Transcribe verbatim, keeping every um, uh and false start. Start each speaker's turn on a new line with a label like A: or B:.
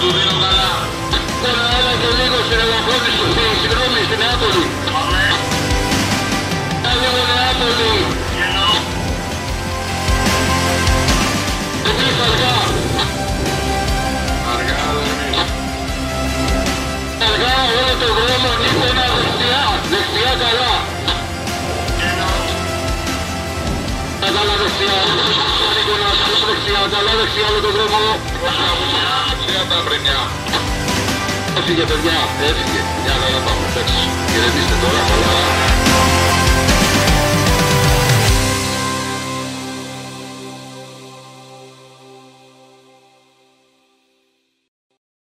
A: του δίνω καλά.
B: Τώρα έλα και λίγο στην Ελαφώνησο, συγγνώμη, στην Νεάπολη.
A: Πάμε.
B: Έλα λίγο Νεάπολη.
A: Ενώ.
B: Εμείς αργά.
A: Αργά δεν εμείς.
B: Αργά όλο τον δρόμο, Νίκονα, δεξιά. Δεξιά καλά.
A: Ενώ.
B: Καλά δεξιά, Νίκονα, καλά δεξιά, καλά δεξιά όλο τον δρόμο.
A: Πρώτα βουλιά, δεξιά τα πρινιά.
B: Έφυγε παιδιά, έφυγε. Για να πάμε, εντάξει. Ηρεμήστε τώρα, χαλαρά.